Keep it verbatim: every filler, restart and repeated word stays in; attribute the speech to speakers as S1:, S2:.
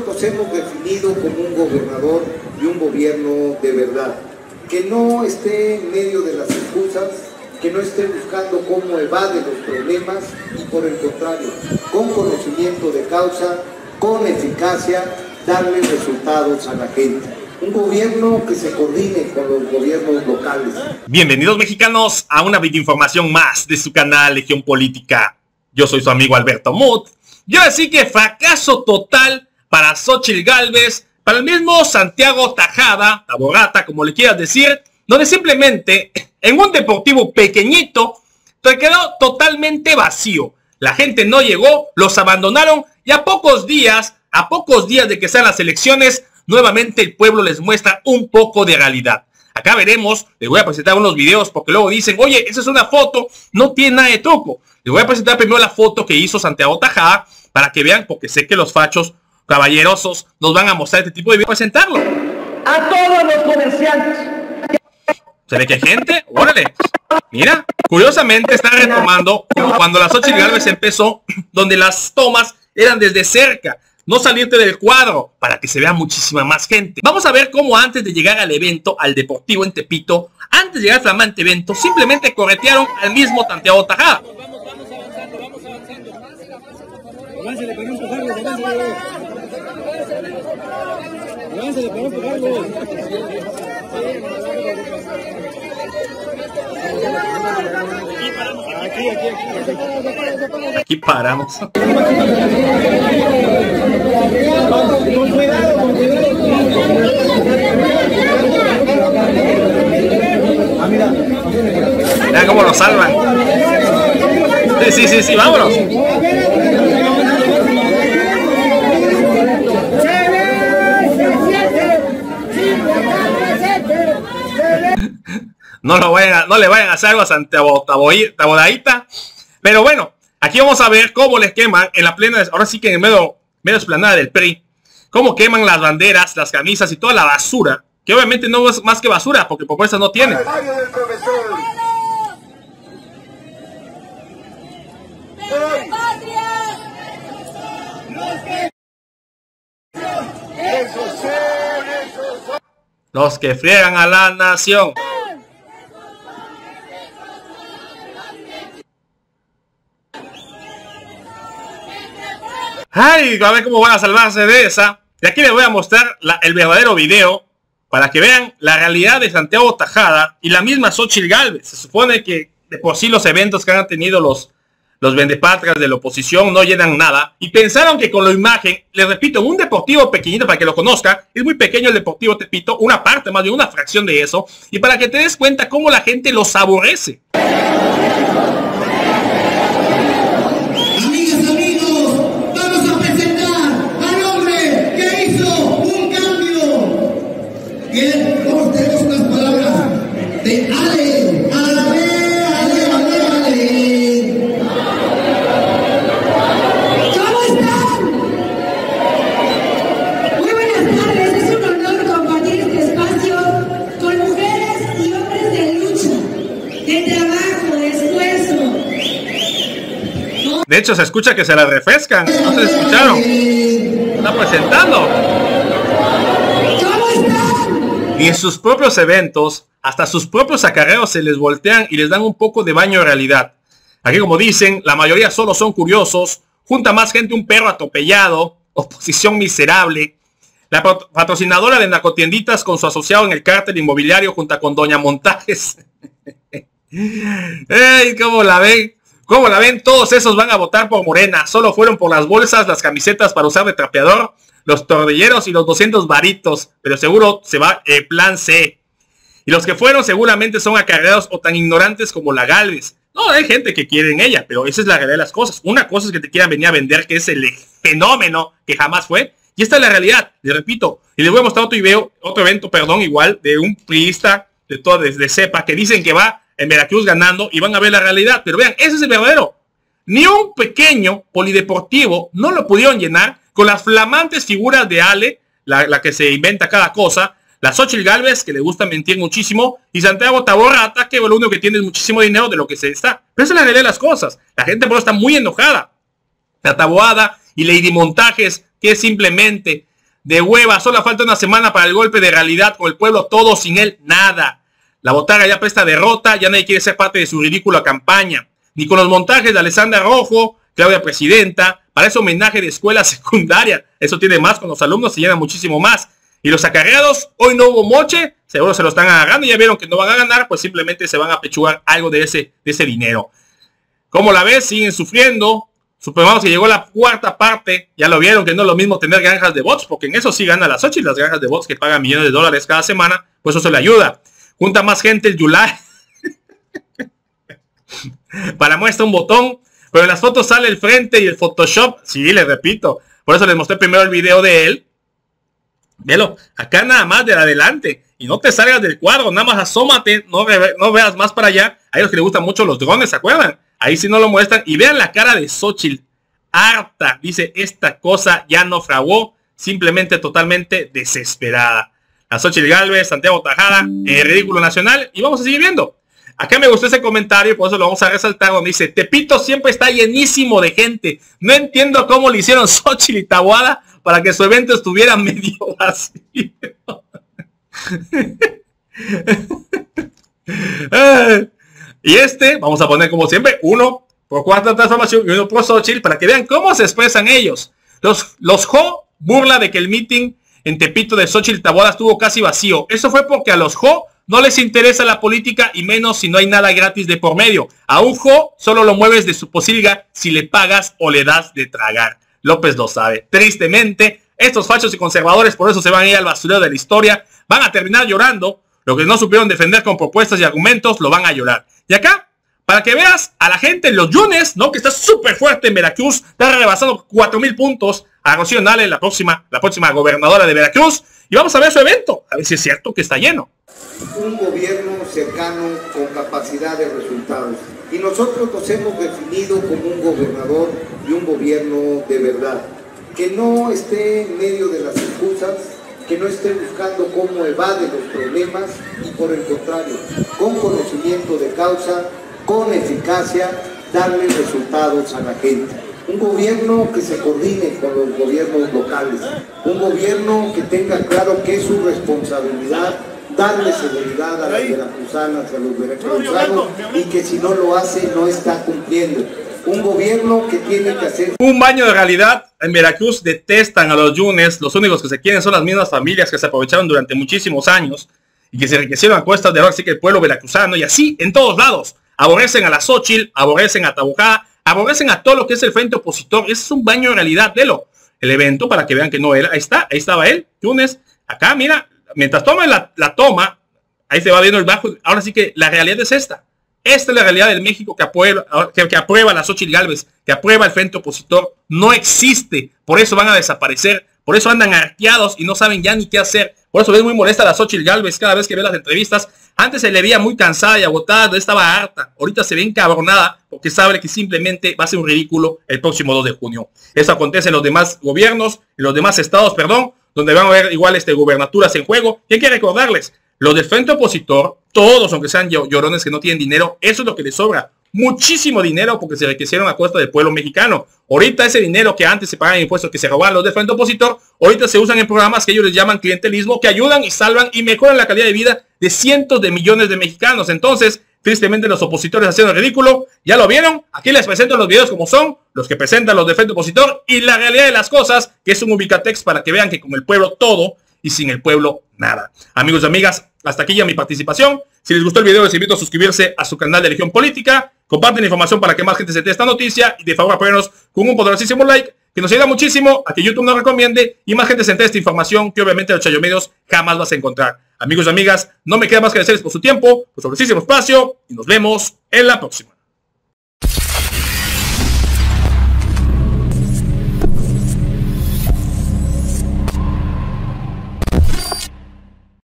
S1: nosotros nos hemos definido como un gobernador y un gobierno de verdad, que no esté en medio de las excusas, que no esté buscando cómo evade los problemas y por el contrario, con conocimiento de causa, con eficacia, darle resultados a la gente. Un gobierno que se coordine con los gobiernos locales.
S2: Bienvenidos mexicanos a una videoinformación más de su canal Legión Política. Yo soy su amigo Alberto Muth. Y ahora sí que fracaso total para Xóchitl Gálvez, para el mismo Santiago Tajada, Taborrata, como le quieras decir, donde simplemente en un deportivo pequeñito se quedó totalmente vacío. La gente no llegó, los abandonaron y a pocos días, a pocos días de que sean las elecciones, nuevamente el pueblo les muestra un poco de realidad. Acá veremos, les voy a presentar unos videos porque luego dicen, oye, esa es una foto, no tiene nada de truco. Les voy a presentar primero la foto que hizo Santiago Tajada para que vean, porque sé que los fachos caballerosos nos van a mostrar este tipo de videos. Presentarlo.
S3: A todos los comerciantes.
S2: ¿Se ve que hay gente? Órale. Mira, curiosamente están retomando como cuando la Xóchitl Gálvez empezó, donde las tomas eran desde cerca, no salirte del cuadro, para que se vea muchísima más gente. Vamos a ver cómo antes de llegar al evento, al Deportivo en Tepito, antes de llegar al flamante evento, simplemente corretearon al mismo Santiago Tajada.
S4: Vamos, vamos avanzando, vamos avanzando. Aváncele para no empujarlo, aváncele. Aváncele para no empujarlo. Aquí, aquí, aquí.
S2: Aquí paramos.
S4: Con cuidado, con cuidado. Ah, mira.
S2: Mira cómo nos salvan. Sí, sí, sí, sí, vámonos. No, lo vayan a, no le vayan a hacer algo a Santiago Taboraíta. Pero bueno, aquí vamos a ver cómo les queman en la plena, ahora sí que en el medio, medio explanada del P R I, cómo queman las banderas, las camisas y toda la basura, que obviamente no es más que basura, porque propuestas no tienen. Los que friegan a la nación. Ay, a ver cómo van a salvarse de esa. Y aquí les voy a mostrar la, el verdadero video para que vean la realidad de Santiago Tajada y la misma Xóchitl Gálvez. Se supone que de por sí los eventos que han tenido los, los vendepatrias de la oposición no llenan nada. Y pensaron que con la imagen, les repito, en un deportivo pequeñito para que lo conozca, es muy pequeño el Deportivo Tepito, una parte más bien, una fracción de eso. Y para que te des cuenta cómo la gente los aborrece. De hecho, se escucha que se la refrescan. ¿No se escucharon? Está presentando. Y en sus propios eventos, hasta sus propios acarreos se les voltean y les dan un poco de baño de realidad. Aquí, como dicen, la mayoría solo son curiosos. Junta más gente un perro atropellado. Oposición miserable. La patrocinadora de narcotienditas con su asociado en el cártel inmobiliario junto con Doña Montajes. ¡Ey! ¿Cómo la ven? ¿Cómo la ven? Todos esos van a votar por Morena. Solo fueron por las bolsas, las camisetas para usar de trapeador, los tornilleros y los doscientos varitos. Pero seguro se va el plan C. Y los que fueron seguramente son acarreados o tan ignorantes como la Gálvez. No, hay gente que quiere en ella, pero esa es la realidad de las cosas. Una cosa es que te quieran venir a vender, que es el fenómeno que jamás fue. Y esta es la realidad, les repito. Y les voy a mostrar otro video, otro evento, perdón, igual, de un priista de todo, desde cepa, que dicen que va en Veracruz ganando y van a ver la realidad. Pero vean, ese es el verdadero. Ni un pequeño polideportivo no lo pudieron llenar con las flamantes figuras de Ale, la, la que se inventa cada cosa, la Xóchitl Gálvez, que le gusta mentir muchísimo, y Santiago Taborrata, que lo único que tiene es muchísimo dinero de lo que se está. Pero esa es la realidad de las cosas. La gente por eso está muy enojada. La Taboada y Lady Montajes, que simplemente de hueva, solo falta una semana para el golpe de realidad con el pueblo todo, sin él nada. La botarga ya presta derrota, ya nadie quiere ser parte de su ridícula campaña, ni con los montajes de Alessandra Rojo, Claudia Presidenta, para ese homenaje de escuela secundaria. Eso tiene más, con los alumnos se llena muchísimo más. Y los acarreados, hoy no hubo moche, seguro se lo están agarrando, ya vieron que no van a ganar, pues simplemente se van a pechugar algo de ese, de ese dinero. ¿Cómo la ves? Siguen sufriendo. Supongamos que llegó la cuarta parte, ya lo vieron que no es lo mismo tener granjas de bots, porque en eso sí gana la Xochitl, las granjas de bots que pagan millones de dólares cada semana, pues eso le ayuda. Junta más gente el Yulai. Para muestra un botón, pero en las fotos sale el frente y el Photoshop. Sí, les repito, por eso les mostré primero el video de él. Velo, acá nada más del adelante. Y no te salgas del cuadro, nada más asómate, no, no veas más para allá. A ellos que les gustan mucho los drones, ¿se acuerdan? Ahí sí no lo muestran. Y vean la cara de Xochitl. Harta. Dice, esta cosa ya no fraguó. Simplemente totalmente desesperada. A Xochitl Gálvez, Santiago Tajada, eh, ridículo nacional. Y vamos a seguir viendo. Acá me gustó ese comentario, por eso lo vamos a resaltar, donde dice, Tepito siempre está llenísimo de gente. No entiendo cómo le hicieron Xochitl y Taboada para que su evento estuviera medio vacío. Y este, vamos a poner como siempre, uno por cuarta transformación y uno por Xochitl, para que vean cómo se expresan ellos. Los, los Jo burla de que el meeting en Tepito de Xochitl Taboada estuvo casi vacío. Eso fue porque a los Jo no les interesa la política, y menos si no hay nada gratis de por medio. A un Jo solo lo mueves de su posilga si le pagas o le das de tragar. López lo sabe. Tristemente, estos fachos y conservadores, por eso se van a ir al basurero de la historia, van a terminar llorando. Lo que no supieron defender con propuestas y argumentos, lo van a llorar. Y acá, para que veas a la gente en los Yunes, ¿no? Que está súper fuerte en Veracruz, está rebasando cuatro mil puntos a Rocío Nale, la próxima, la próxima gobernadora de Veracruz. Y vamos a ver su evento, a ver si es cierto que está lleno.
S1: Un gobierno cercano con capacidad de resultados. Y nosotros nos hemos definido como un gobernador y un gobierno de verdad. Que no esté en medio de las excusas, que no esté buscando cómo evade los problemas, y por el contrario, con conocimiento de causa, con eficacia, darle resultados a la gente. Un gobierno que se coordine con los gobiernos locales, un gobierno que tenga claro que es su responsabilidad darle seguridad a las veracruzanas, a los veracruzanos, y que si no lo hace no está cumpliendo. Un gobierno que tiene que hacer
S2: un baño de realidad. En Veracruz detestan a los Yunes, los únicos que se quieren son las mismas familias que se aprovecharon durante muchísimos años y que se enriquecieron a cuestas de ahora sí que el pueblo veracruzano, y así en todos lados. Aborrecen a la Xochitl, aborrecen a Tabujá, aborrecen a todo lo que es el frente opositor. Ese es un baño de realidad, velo. El evento, para que vean que no era, ahí está, ahí estaba él, Yunes, acá, mira, mientras toma la, la toma, ahí se va viendo el bajo. Ahora sí que la realidad es esta. Esta es la realidad del México que aprueba, que, que aprueba la Xochitl Gálvez, que aprueba el frente opositor. No existe, por eso van a desaparecer, por eso andan arqueados y no saben ya ni qué hacer. Por eso ves muy molesta a la Xochitl Gálvez cada vez que ve las entrevistas. Antes se le veía muy cansada y agotada, estaba harta. Ahorita se ve encabronada porque sabe que simplemente va a ser un ridículo el próximo dos de junio. Eso acontece en los demás gobiernos, en los demás estados, perdón, donde van a haber igual este, gubernaturas en juego. Y hay que recordarles, los del frente opositor, todos, aunque sean llorones que no tienen dinero, eso es lo que les sobra. Muchísimo dinero porque se enriquecieron a costa del pueblo mexicano. Ahorita ese dinero que antes se pagaban impuestos, que se robaban los del frente opositor, ahorita se usan en programas que ellos les llaman clientelismo, que ayudan y salvan y mejoran la calidad de vida de cientos de millones de mexicanos. Entonces, tristemente los opositores haciendo el ridículo, ya lo vieron. Aquí les presento los videos como son, los que presentan los del frente opositor, y la realidad de las cosas, que es un ubicatex para que vean que con el pueblo todo y sin el pueblo nada. Amigos y amigas, hasta aquí ya mi participación. Si les gustó el video, les invito a suscribirse a su canal de Legión Política. Comparten la información para que más gente se entere esta noticia, y de favor apoyarnos con un poderosísimo like, que nos ayuda muchísimo a que YouTube nos recomiende y más gente se entere esta información que obviamente en los Chayomedios jamás vas a encontrar. Amigos y amigas, no me queda más que agradecerles por su tiempo, por su preciosísimo espacio, y nos vemos en la próxima.